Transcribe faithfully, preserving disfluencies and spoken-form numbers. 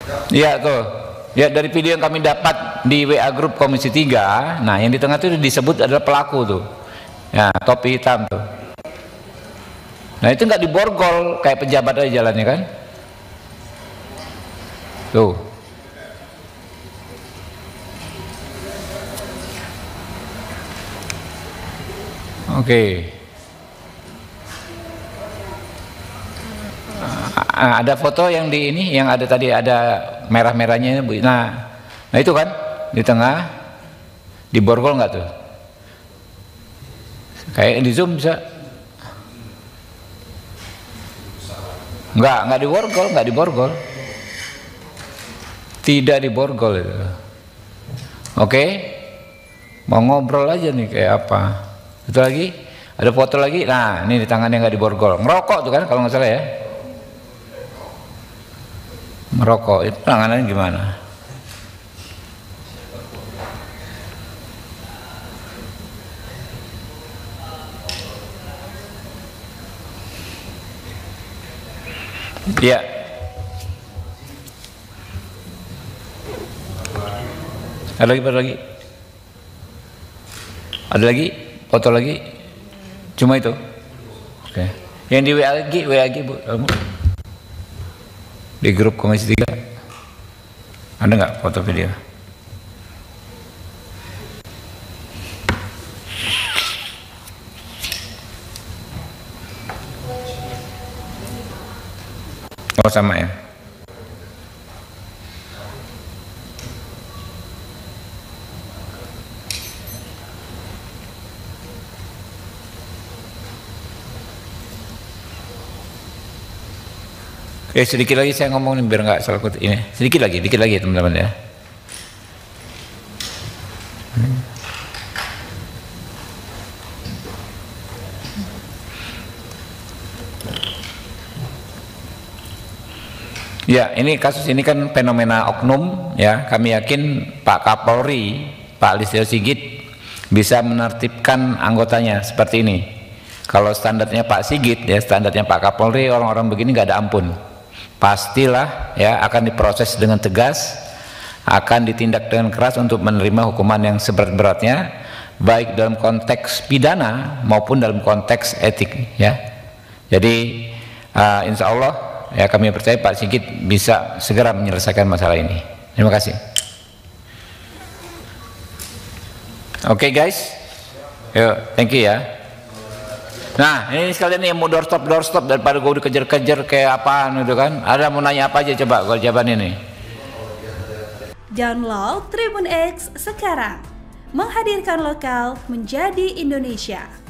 Iya tuh. Ya dari video yang kami dapat di W A grup Komisi tiga, nah yang di tengah itu disebut adalah pelaku tuh. Ya, topi hitam tuh. Nah itu nggak diborgol kayak pejabat aja jalannya kan? Tuh. Oke. Nah, ada foto yang di ini yang ada tadi ada merah-merahnya Bu. Nah, nah itu kan di tengah diborgol nggak tuh? Kayak di zoom bisa? Nggak, nggak diborgol, nggak diborgol. Tidak diborgol itu. Oke, mau ngobrol aja nih kayak apa? Itu lagi, ada foto lagi. Nah, ini di tangannya nggak diborgol. Ngerokok tuh kan kalau nggak salah ya. Merokok itu tangannya gimana? Ya. Ada lagi, ada lagi. Ada lagi, foto lagi. Cuma itu. Oke. Yang di W A lagi, W A lagi Bu. Di grup Komisi tiga ada nggak foto video? Oh sama ya. Oke, sedikit lagi saya ngomong biar nggak salah kutip ini. Sedikit lagi, sedikit lagi teman-teman ya. Ya, ini kasus ini kan fenomena oknum ya. Kami yakin Pak Kapolri, Pak Listio Sigit bisa menertibkan anggotanya seperti ini. Kalau standarnya Pak Sigit ya, standarnya Pak Kapolri, orang-orang begini nggak ada ampun. Pastilah ya akan diproses dengan tegas, akan ditindak dengan keras untuk menerima hukuman yang seberat-beratnya, baik dalam konteks pidana maupun dalam konteks etik ya. Jadi uh, insya Allah ya kami percaya Pak Sigit bisa segera menyelesaikan masalah ini. Terima kasih. Oke okay, guys, yuk, thank you ya. Nah ini sekalian yang mau doorstop doorstop daripada gue dikejar-kejar kayak apaan gitu kan. Ada mau nanya apa aja coba gue jawaban ini. Download Tribun X sekarang, menghadirkan lokal menjadi Indonesia.